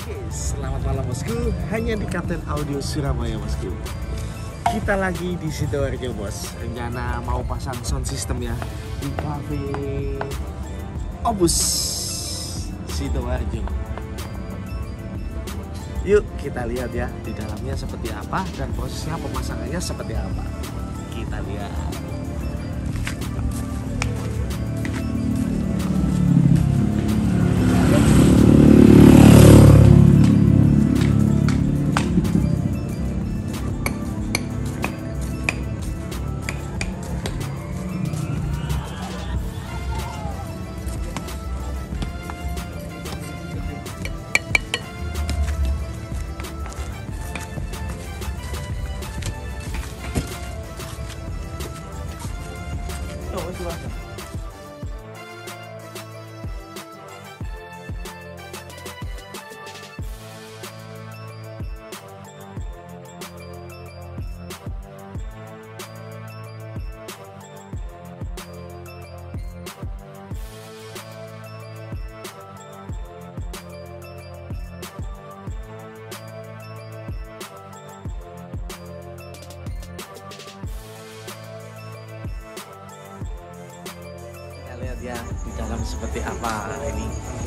Oke, selamat malam bosku. Hanya di Kapten Audio Surabaya bosku. Kita lagi di Sidoarjo bos. Rencana mau pasang sound system ya di cafe Opus Sidoarjo. Yuk kita lihat ya di dalamnya seperti apa dan prosesnya pemasangannya seperti apa. Kita lihat. Lihat ya di dalam seperti apa ini.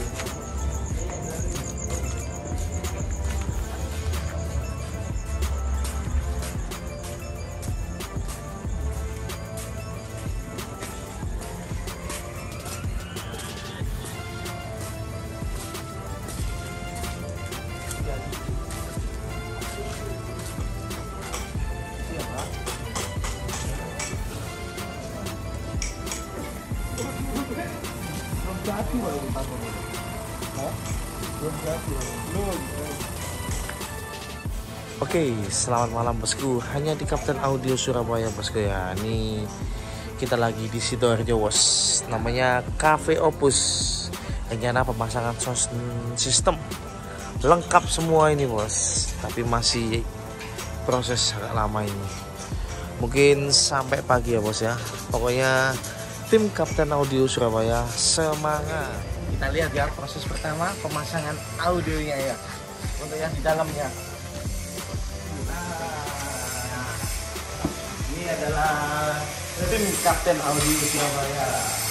Oke, selamat malam bosku. Hanya di Kapten Audio Surabaya bosku ya. Ini kita lagi di Sidoarjo bos. Namanya Cafe Opus. Rencana pemasangan sound system lengkap semua ini bos. Tapi masih proses agak lama ini. Mungkin sampai pagi ya bos ya. Pokoknya tim Kapten Audio Surabaya semangat. Kita lihat ya proses pertama pemasangan audionya ya. Untuk yang di dalamnya. Ini adalah tim Kapten Audio Surabaya.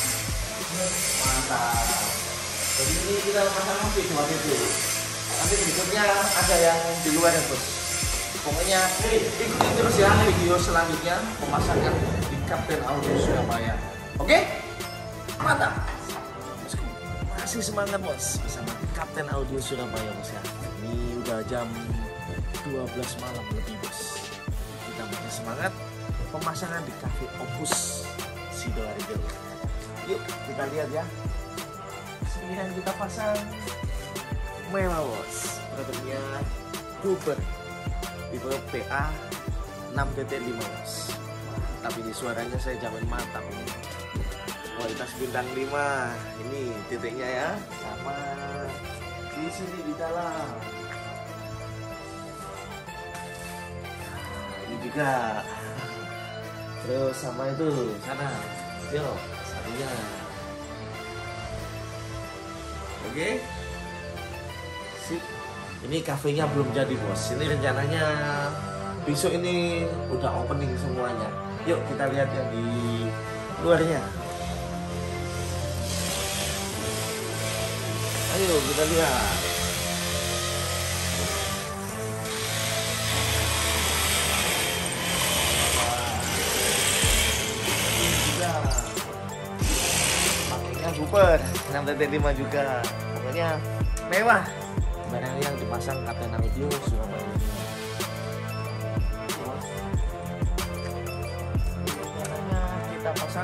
Mantap. Jadi ini kita pasang video itu. Nanti berikutnya ada yang di luar ya bos. Pokoknya ikuti terus ya video selanjutnya pemasangan di Kapten Audio Surabaya. Oke? Mantap. Masih semangat bos bersama Kapten Audio Surabaya bos ya. Ini udah jam 12 malam lebih bos. Kita masih semangat pemasangan di Cafe Opus Sidoarjo. Yuk kita lihat ya. Sekian kita pasang mewah bos. Produknya Cooper tipe PA 6.5 bos. Tapi ini suaranya saya jamin mantap ini. Kualitas bintang 5. Ini titiknya ya. Sama di sini di dalam. Nah, ini juga. Terus sama itu sana. Yuk, satunya. Oke. Sip. Ini kafenya belum jadi bos. Ini rencananya besok ini udah opening semuanya. Yuk kita lihat yang di luarnya. Ayo kita lihat. Pakainya super 6.5 juga. Pokoknya mewah. Barang yang dipasang Kapten Audio Surabaya. Caranya kita pasang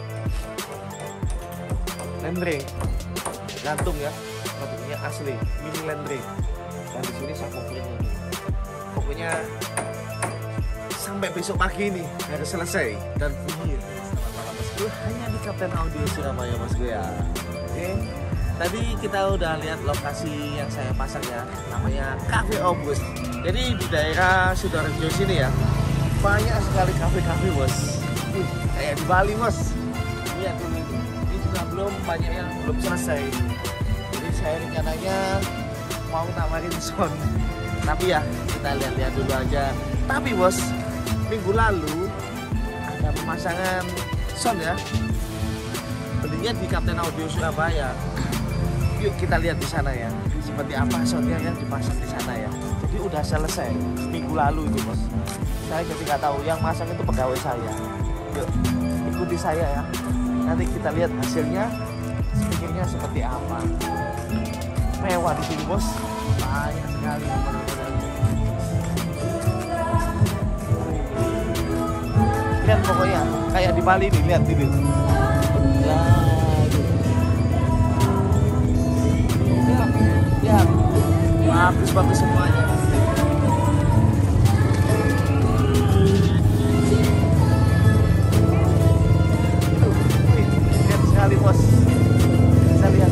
lendre gantung ya. Produknya asli mini lendre. Dan di sini subwoofernya. Pokoknya sampai besok pagi ini harus selesai dan bunyi. Selamat malam bosku. Hanya di Kapten Audio Surabaya bosku ya. Oke. Tadi kita udah lihat lokasi yang saya pasang ya, namanya Cafe Opus. Jadi di daerah Sidoarjo sini ya, banyak sekali kafe-kafe bos. Kayak di Bali bos. Lihat ini juga belum banyak yang belum selesai. Jadi saya rencananya mau nawarin sound, tapi ya kita lihat-lihat dulu aja. Tapi bos, minggu lalu ada pemasangan sound ya, belinya di Kapten Audio Surabaya. Yuk kita lihat di sana ya, seperti apa soundnya yang dipasang di sana ya. Jadi udah selesai minggu lalu itu bos. Saya jadi nggak tahu, yang masang itu pegawai saya. Yuk ikuti saya ya, nanti kita lihat hasilnya, speakernya seperti apa. Mewah di sini bos, banyak sekali model-modelnya. Lihat pokoknya kayak di Bali nih, lihat ini. Ya, bagus semuanya. Lihat sekali bos, bisa lihat.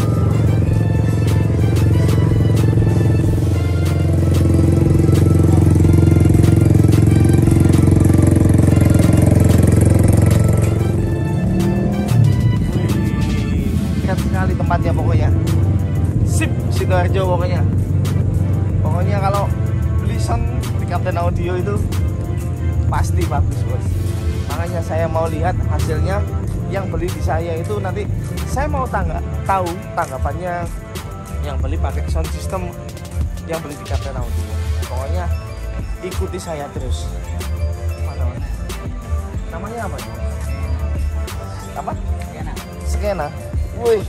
Sekali tempatnya pokoknya sip, Sidoarjo pokoknya kalau beli sound di Kapten Audio itu pasti bagus bos. Makanya saya mau lihat hasilnya yang beli di saya itu, nanti saya mau tahu tanggapannya yang beli pakai sound system yang beli di Kapten Audio. Pokoknya ikuti saya terus. Mana? Namanya apa? Apa? Skena. Wih.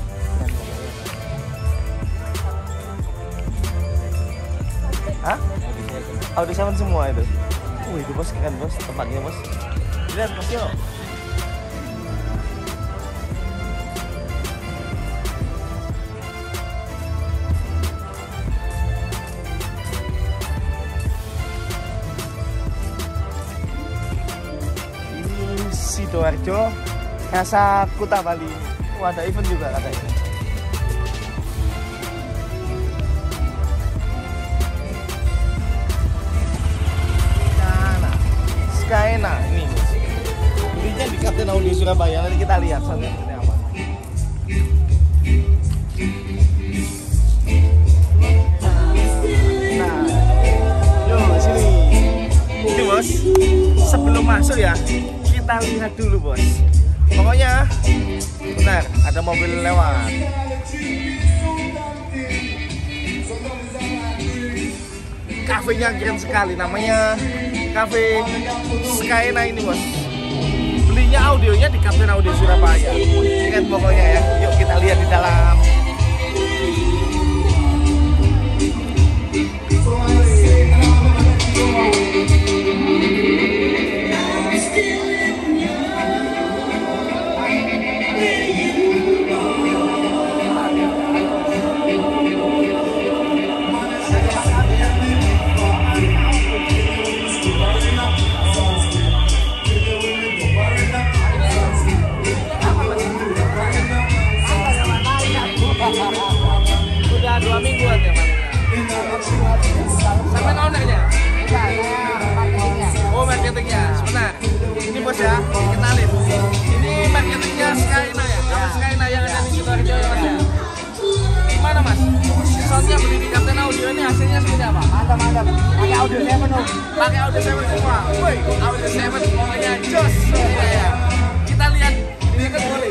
Hah? Audi 7 semua itu. Itu bos, kan bos, tempatnya bos. Lihat bos yuk. Ini Sidoarjo, Kasa Kuta Bali. Wah, ada event juga katanya. Skena ini belinya di Kapten Audio Surabaya. Nanti kita lihat soundnya seperti apa. Nah, yuk sini. Ini bos, sebelum masuk ya kita lihat dulu bos. Pokoknya benar ada mobil lewat. Kafenya keren sekali, namanya Cafe Skena ini bos. Belinya audionya di Kapten Audio Surabaya. Keren pokoknya ya. Yuk kita lihat di dalam. Udah 2 mingguan ya sampai ownernya? Oh marketingnya, sebentar. Ini bos ya, kenalin. Ini marketingnya Skena ya, nama Skena yang ada di Sidoarjo ya mas ya. Gimana mas? Soundnya beli di Kapten Audio ini hasilnya seperti apa? Mantap. Pakai Audio 7 Pakai Audio 7 semua. Woi, Audio 7 pokoknya jos ya. Kita lihat ini kan boleh.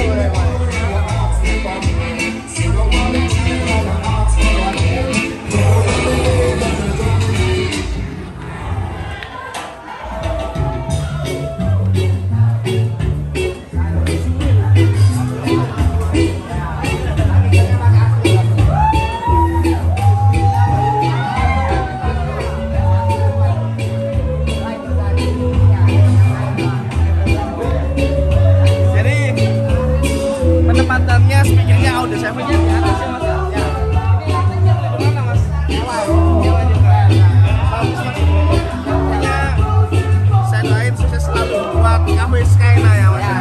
Penempatannya speakernya Audio 7-nya di atas ya mas ya. Ini artinya beli di mana mas? Nyewa juga. Bagus mas. Pokoknya saya doain sukses selalu buat Cafe Skena ya mas ya.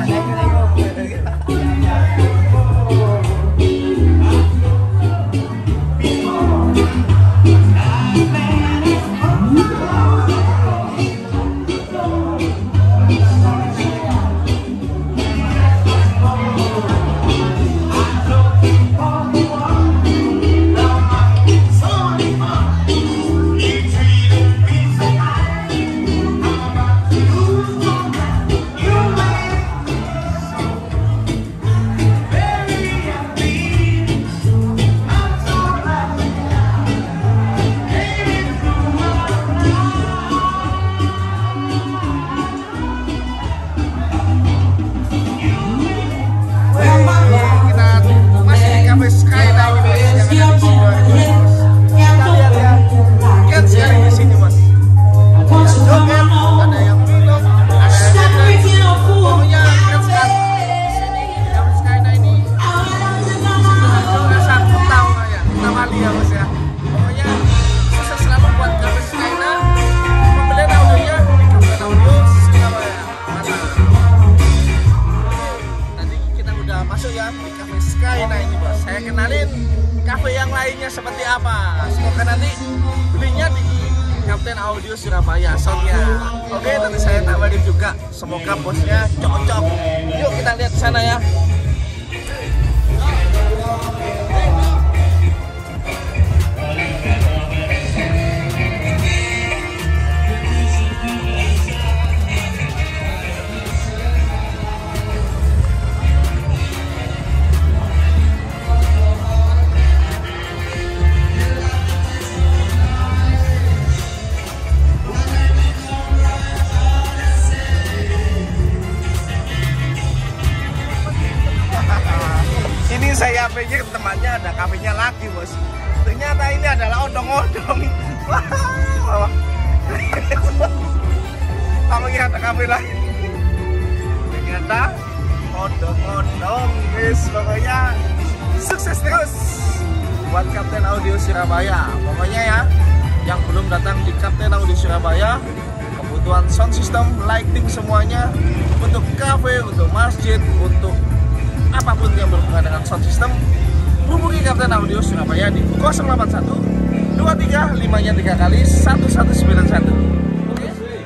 ya di Cafe Sky. Nah ini bos, saya kenalin cafe yang lainnya seperti apa. Semoga nanti belinya di Captain Audio Surabaya soundnya. Oke, nanti saya tawarin juga. Semoga bosnya cocok. Yuk kita lihat ke sana ya. Saya pikir temannya ada kafenya lagi bos, ternyata ini adalah odong-odong. Kamu kira ada kafe lagi, ternyata odong-odong. Guys, pokoknya sukses terus buat Captain Audio Surabaya. Pokoknya ya, yang belum datang di Captain Audio Surabaya, kebutuhan sound system, lighting semuanya untuk kafe, untuk masjid, untuk apapun yang berhubungan dengan sound system, hubungi Captain Audio Surabaya di 081 23 5-nya 3 kali 1191. Oke.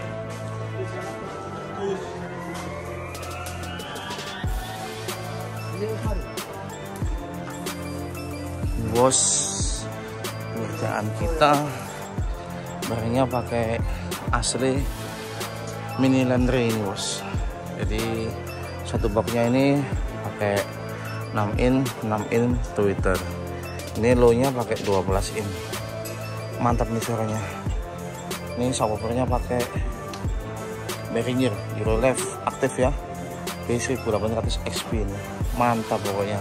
Bos, kerjaan kita barangnya pakai asli mini laundry ini bos. Jadi satu boxnya ini pakai 6 in Twitter. Ini low-nya pakai 12 in. Mantap nih suaranya. Ini subwoofernya pakai Behringer Eurolev aktif ya. B1800 XP ini. Mantap pokoknya.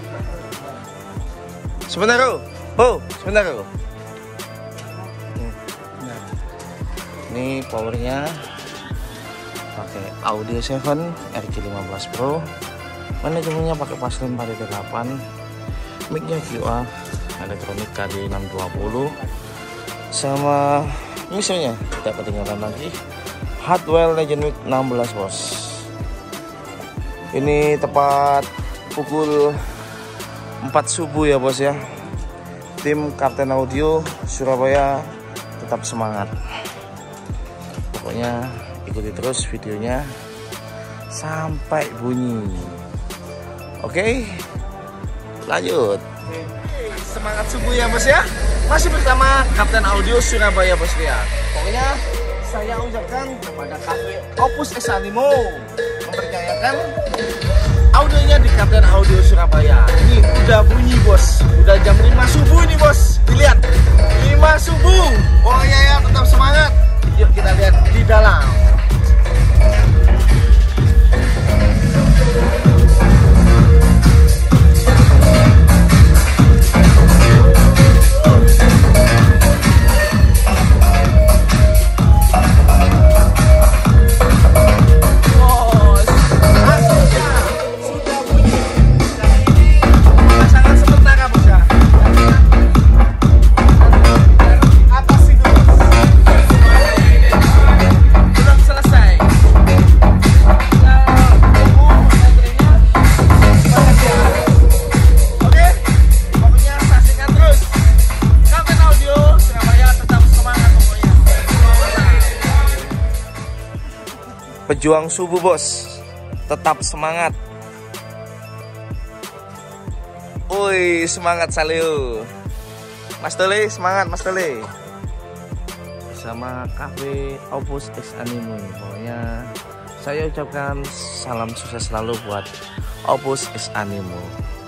Sebentar, sebentar. Ini powernya pakai Audio 7 RG15 Pro. Manajemennya pakai Paslim 4.8, mic-nya QA, elektronik KD620, sama misalnya tidak ketinggalan lagi Hardwell Legend Mic 16 bos. Ini tepat pukul 4 subuh ya bos ya. Tim Captain Audio Surabaya tetap semangat. Pokoknya ikuti terus videonya sampai bunyi. Oke, lanjut. Semangat subuh ya bos ya. Masih bersama Captain Audio Surabaya bos ya. Pokoknya saya ucapkan kepada Cafe Opus X Animo mempercayakan audionya di Captain Audio Surabaya. Ini udah bunyi bos, udah jam 5 subuh nih bos. Dilihat 5 subuh. Pokoknya ya tetap semangat. Yuk kita lihat di dalam. Pejuang subuh bos, tetap semangat. Woi, semangat Saleo. Mas Tole, semangat Mas Tole. Bersama Cafe Opus X Animo. Pokoknya saya ucapkan salam sukses selalu buat Opus X Animo.